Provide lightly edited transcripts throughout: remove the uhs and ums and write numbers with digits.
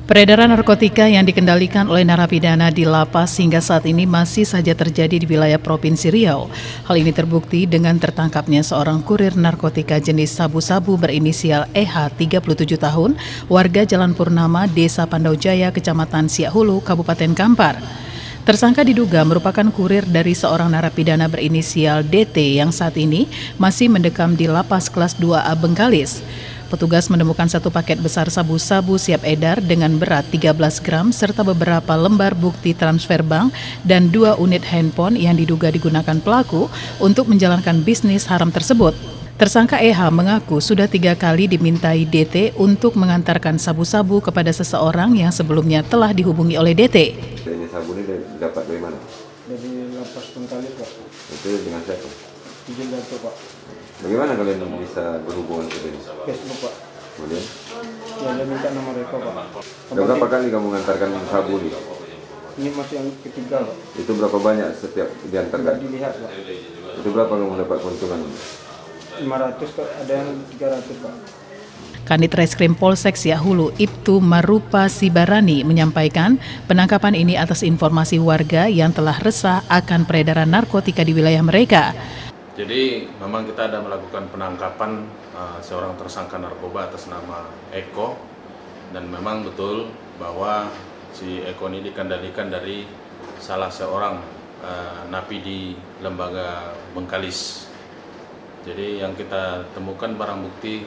Peredaran narkotika yang dikendalikan oleh narapidana di lapas hingga saat ini masih saja terjadi di wilayah Provinsi Riau. Hal ini terbukti dengan tertangkapnya seorang kurir narkotika jenis sabu-sabu berinisial EH 37 tahun, warga Jalan Purnama, Desa Pandaujaya, Kecamatan Siak Hulu, Kabupaten Kampar. Tersangka diduga merupakan kurir dari seorang narapidana berinisial DT yang saat ini masih mendekam di lapas kelas 2A Bengkalis. Petugas menemukan satu paket besar sabu-sabu siap edar dengan berat 13 gram serta beberapa lembar bukti transfer bank dan 2 unit handphone yang diduga digunakan pelaku untuk menjalankan bisnis haram tersebut. Tersangka EH mengaku sudah 3 kali dimintai DT untuk mengantarkan sabu-sabu kepada seseorang yang sebelumnya telah dihubungi oleh DT. Ini sabu ini dapat dari mana? Dari lapas Bengkalis, Pak. Itu dengan siapa? Izin Dato, Pak. Bagaimana kalian bisa berhubungan ke sini? Facebook, Pak. Kemudian? Ya, dia minta nomor Eko, Pak. Sudah berapa kali kamu mengantarkan sabu ini? Ini masih yang ketiga, Pak. Itu berapa banyak setiap Tidak diantarkan? dilihat, Pak. Itu berapa kamu dapat keuntungan? 500, Pak. Ada yang 300, Pak. Kanit Reskrim Polsek Siak Hulu, Ibtu Marupa Sibarani menyampaikan penangkapan ini atas informasi warga yang telah resah akan peredaran narkotika di wilayah mereka. Jadi memang kita ada melakukan penangkapan seorang tersangka narkoba atas nama Eko, dan memang betul bahwa si Eko ini dikendalikan dari salah seorang napi di lembaga Bengkalis. Jadi yang kita temukan barang bukti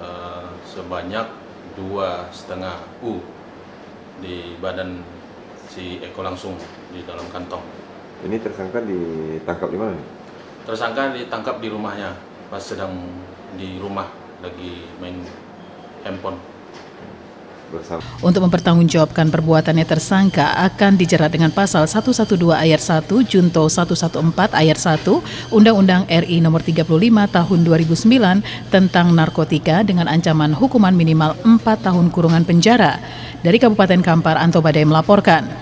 sebanyak 2,5 U di badan si Eko langsung di dalam kantong. Ini tersangka ditangkap di mana nih? Tersangka ditangkap di rumahnya pas sedang di rumah lagi main handphone. Bersama. Untuk mempertanggungjawabkan perbuatannya, tersangka akan dijerat dengan pasal 112 ayat 1 Junto 114 ayat 1 Undang-Undang RI nomor 35 tahun 2009 tentang narkotika dengan ancaman hukuman minimal 4 tahun kurungan penjara. Dari Kabupaten Kampar, Anto Badai melaporkan.